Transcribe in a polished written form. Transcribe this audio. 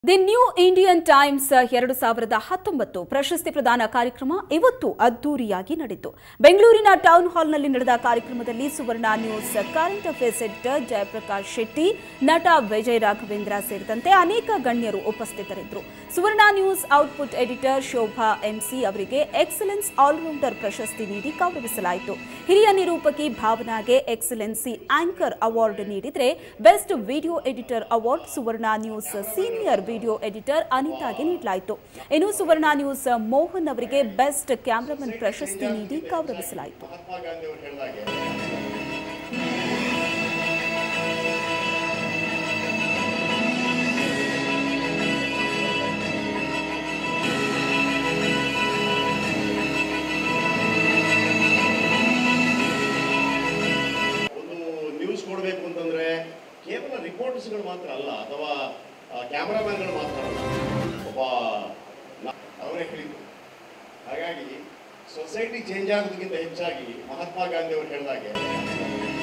The new Indian times 2019 ಪ್ರಶಸ್ತಿ ಪ್ರದಾನ ಕಾರ್ಯಕ್ರಮ ಇವತ್ತು ಅದ್ದೂರಿಯಾಗಿ ನಡೆಯಿತು. ಬೆಂಗಳೂರಿನ ಟೌನ್ ಹಾಲ್ನಲ್ಲಿ ನಡೆದ ಕಾರ್ಯಕ್ರಮದಲ್ಲಿ Suvarna news current affairs editor Jayaprakash Shetty, ನಟ ವಿಜಯ್ ರಾಘವೇಂದ್ರ ಸೇರಿದಂತೆ ಅನೇಕ ಗಣ್ಯರು ಉಪಸ್ಥಿತರಿದ್ದರು. Suvarna news output editor Shobha MC ಅವರಿಗೆ ಎಕ್ಸಲೆನ್ಸ್ ಆಲ್ರೌಂಡರ್ ಪ್ರಶಸ್ತಿ ನೀಡಿ ಗೌರವಿಸಲಾಯಿತು. ಹಿರಿಯ ನಿರೂಪಕಿ ಭಾವನಾಗೆ ಎಕ್ಸಲೆನ್ಸಿ ಆಂಕರ್ ಅವಾರ್ಡ್ ನೀಡಿದರೆ best video editor award Suvarna news senior video editor ಅನಿತಾಗೆ ನೀಡಲಾಯಿತು. ಇನ್ನು ಸುವರ್ಣ ನ್ಯೂಸ್ ಮೋಹನ್ ಅವರಿಗೆ ಬೆಸ್ಟ್ ಕ್ಯಾಮರಾಮನ್ ಪ್ರಶಸ್ತಿ ನೀಡಿ ಗೌರವಿಸಲಾಯಿತು. ನ್ಯೂಸ್ ಕೊಡಬೇಕು ಅಂತಂದ್ರೆ ಕೇವಲ ರಿಪೋರ್ಟರ್ಸ್ಗಳು ಮಾತ್ರ ಅಲ್ಲ, ಅಥವಾ ಕ್ಯಾಮರಾಮನ್ಗಳು ಮಾತ್ರ ಅಲ್ಲ, ಒಬ್ಬ ಅವರೇ ಹೇಳಿದ್ರು. ಹಾಗಾಗಿ ಸೊಸೈಟಿ ಚೇಂಜ್ ಆಗೋದಕ್ಕಿಂತ ಹೆಚ್ಚಾಗಿ ಮಹಾತ್ಮ ಗಾಂಧಿ ಅವರು ಹೇಳಿದಾಗೆ